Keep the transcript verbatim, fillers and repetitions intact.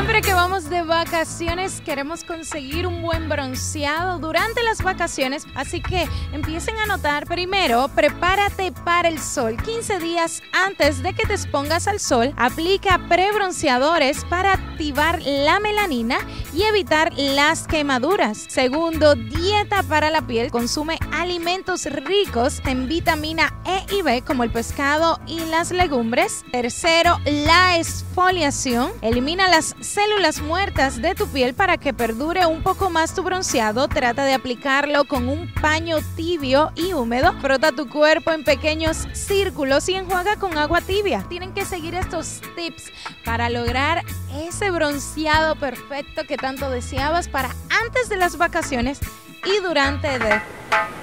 Siempre que vamos de vacaciones queremos conseguir un buen bronceado durante las vacaciones, así que empiecen a notar. Primero, prepárate para el sol. quince días antes de que te expongas al sol, aplica prebronceadores para activar la melanina y evitar las quemaduras. Segundo, dieta para la piel. Consume alimentos ricos en vitamina E y B como el pescado y las legumbres. Tercero, la exfoliación. Elimina las células muertas de tu piel para que perdure un poco más tu bronceado. Trata de aplicarlo con un paño tibio y húmedo. Frota tu cuerpo en pequeños círculos y enjuaga con agua tibia. Tienen que seguir estos tips para lograr ese bronceado perfecto que tanto deseabas para antes de las vacaciones y durante de